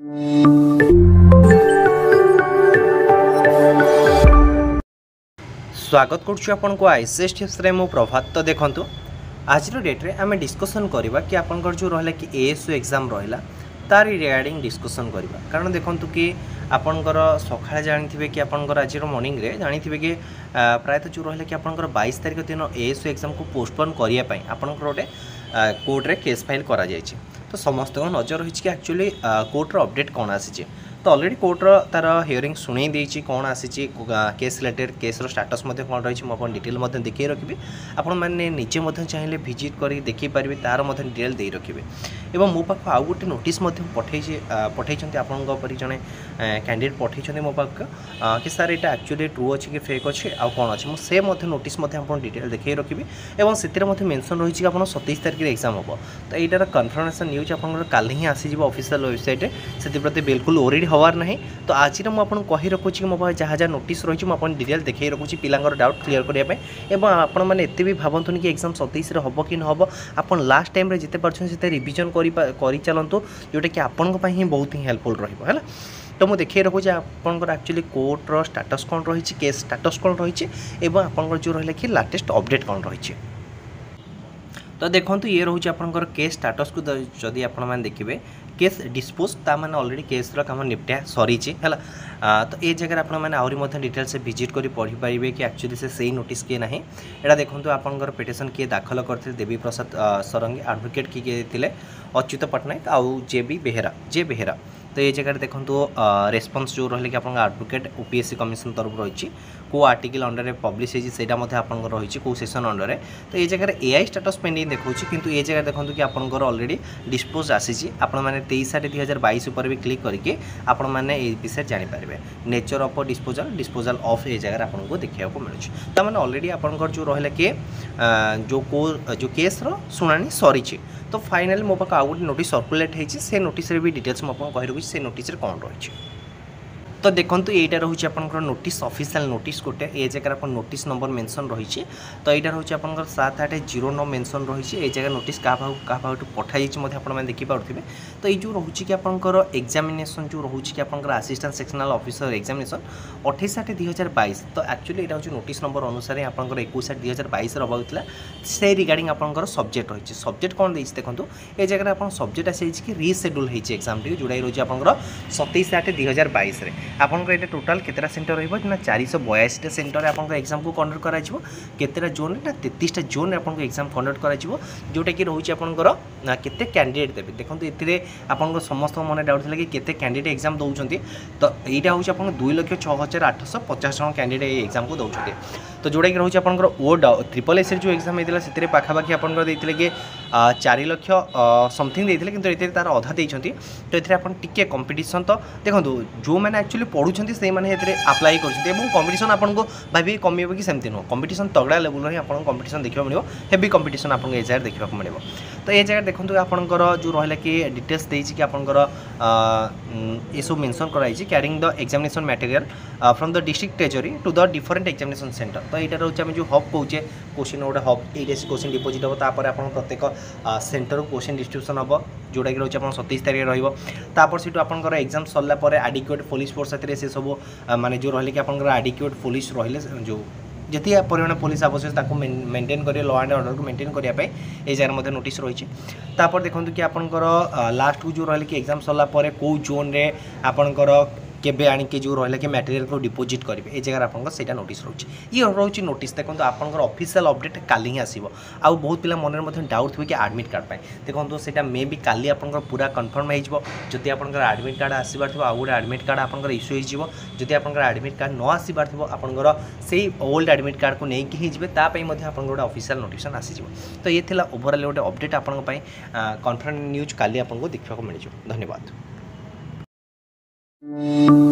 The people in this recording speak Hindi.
स्वागत करुँ को आईसीएस टिप्स रे मो प्रभात। तो देखंतु आज डेट रे आम डिस्कसन करवा कि आपंकर जो रहा कि एएसयू एग्जाम रहा तार रिगार्डिंग डिस्कसन करवा। कारण देखंतु कि आपंकर सकाଳେ जानी कि आपंकर आज मॉर्निंग रे जानी कि प्रायतः जो रहा कि आपंकर 22 तारिख दिन एएसयू एग्जाम को पोस्टपोन करने आपंकर गोटे कोर्ट रे केस फाइल करा जायछि। तो समस्त नजर रही कि एक्चुअली कोर्टर अपडेट कौन आसी। तो ऑलरेडी कोर्टर तार हियरिंग शुणी देछि कौन आसी केस रिलेटेड केस स्टाटस कौन रही मुझे डिटेल देखिए रखी। आपण मैंने निजे चाहिए भिजिट कर देखी पारे तार डिटेल दे रखिए। एवं मो पाख आउ गोटे नोटिस पठे आपरी जड़े कैंडिडेट पठे मो पाख कि सार यहाँ एक्चुअली ट्रू अच्छे कि फेक अच्छे आउ कौन अच्छे मुझे नोटिस डिटेल देखिए रखी। और से मेंशन रही कि आप 27 तारिख एग्जाम हम। तो यार कन्फर्मेशन न्यूज आप कल ही आसीज ऑफिशियल वेबसाइट से प्रति बिल्कुल ओरिड हवार नहीं। तो आज मुझे कही रखुच्छी कि मो जहाँ जहाँ नोटिस रही मुझे डिटेल देखिए रखुच्छी पिलांगर डाउट क्लियर करने। आपण मैंने एत भी भावतुनि कि एग्जाम 27 हम कि हम आप लास्ट टाइम जिते पार्थे रिविजन कर चलतु जोटा कि आपण ही बहुत ही हेल्पफुल रहा। तो मुझे देखिए रखुच्छी आपंकर एक्चुअली कोर्टर स्टाटस कौन रही केस स्टाटस कौन रही आपंकर जो रहा कि लाटेस्ट अपडेट कौन रही। तो देखो ये रोचे आपंकर केस स्टाटस को जदि आप देखिए केस डिस्पोज ता मैंने ऑलरेडी केस काम निपटा सरी है। तो ये जगह आप आहरी डिटेल से विजिट कर पढ़ी पारे कि एक्चुअली से सही नोटिस किए ना। यहाँ देखो आपंकर पिटिशन किए दाखल करते देवी प्रसाद सरंगी एडवोकेट किए थे अच्युत पट्टनायक आउ जे बेहेरा। तो ये जगह देखो रेस्पॉन्स जो रही कि आप एडवोकेट ओपीएससी कमिशन तरफ रही को आर्टिकल अंडर में पब्लिश होती रही को सेशन अंडर में। तो ये जगह एआई स्टेटस पेंडिंग देखो किंतु ये जगह देखो कि आपंकर ऑलरेडी डिस्पोज आसी आपण मैंने 23/8/2022 पर भी क्लिक करके आपण मैंने विषय जानीपारे नेचर ऑफ डिस्पोजल ऑफ ये जगह आपको देखा मिलूँ। तो मैंने ऑलरेडी आपंकर जो रहा कि जो केस शुणाणी सरी। तो फाइनली मो पाख आउ गोटे नोटिस सर्कुलेट होती से नोटिस भी डिटेल्स मुझे कही रखी से नोटिस कौन रही। तो देखो यहाँ रोचे आप नोटिस ऑफिशियल नोटिस गोटे ये जगह आप नोटिस नंबर मेंशन रही। तो यहाँ रोचे आप 7809 मेंशन रही। ये जगह नोटिस क्या पठाई आप देखिपे। तो ये जो रोचे कि आपंकर एग्जामिनेशन जो रोचे कि आपंकर असिस्टेंट सेक्शनल ऑफिसर एग्जामिनेशन 28/8/2022। तो एक्चुअली यहाँ हूँ नोटिस नंबर अनुसार आपंकर 21/8/2022 होता से रिगार्डिंग आपंकर सब्जेक्ट रही। सब्जेक्ट कौन देती देखो ये जगह आप सब्जेक्ट आसी कि रिसेड्यूल होती एग्जाम जोड़ा रोचे आपंकर 27/8/2022 आपंकर ये टोटाल केतटा सेंटर रही ना 482 सेंटर आपंकर एग्जाम को कंडक्ट करा केतटा जोन ना 33टा जोन आपंकर एग्जाम कंडक्ट करा जोटा कि रोचे आपंकर केते कैंडिडेट देबे। देखो ये आपंकर समस्त मन डाउट था कि केते कैंडिडेट एग्जाम दौरान। तो यहाँ हूँ आप 2,06,850 जन कैंडिडेट एग्जाम को दौरान। तो जोटा कि रोचे आपंकर ओड SSS जो एग्जाम होता है पाखापाखि आपंकर देते कि 4 लाख समथिंग देते किंतु ये तार अधा देते। तो ये टिके कंपिटिशन तो देखो जो मैंने एक्चुअली पढ़ुं से आप्लाय करपटिशन आपको भाभी कम कि सेमती नुह कंपिटिशन तगड़ा लेवल ही आपको कंपिटिशन देखा मिले हेवी कंपिटिशन आपको ये जगह देखा मिले। तो ये जगह देखो आपंकर जो रहा कि डिटेल्स देती कि आपंकर ये सब मेंशन कराई carrying the examination material from the district treasury to the different examination centre. तो यहाँ रोचे आम जो हब कहे क्वेश्चन गोटे हब ये क्वेश्चन डिपोजिट हम तापर आप प्रत्येक सेंटर क्वेश्चन डिस्ट्रीब्यूशन हम जोटा कि रोचे 27 तारिख रही। से आपंकर एग्जाम सरला एडिक्वेट पुलिस फोर्स से सब माने जो रही कि आपंकर एडिक्वेट पुलिस रही जो जिते परिमाण पुलिस आवश्यक मेंटेन कर लॉ एंड ऑर्डर को मेंटेन करने ये जगह नोटिस रही। तापर देखो कि आपंकर लास्ट को जो रही कि एग्जाम सरला कौ जोन रे आपंकर केबे आनिके जो रहा कि मटेरियल को डिपोजिट करेंगे ये जगह आप नोटिस रोचे। ये रोचे नोटिस देखो आपंकर ऑफिशियल अपडेट काली ही आसो। आउ बहुत पिला मन में डाउट हुए कि एडमिट कार्ड पर देखो से मे भी काली आपंकर पूरा कन्फर्म होती आपंकर एडमिट कार्ड आसबार थो आउ गोटे एडमिट कार्ड आपंकर इश्यू हो जदि आपंकर एडमिट कार्ड न आसबार थो आपंकर से ओल्ड एडमिट कार्ड को लेकिन ही जी तापाई आपंकर गोटे ऑफिशियल नोटिफिकेशन आसीज। तो ये थिला ओवरऑल गोटे अपडेट आपंक कन्फर्म न्यूज काली आपको देखा मिल। धन्यवाद।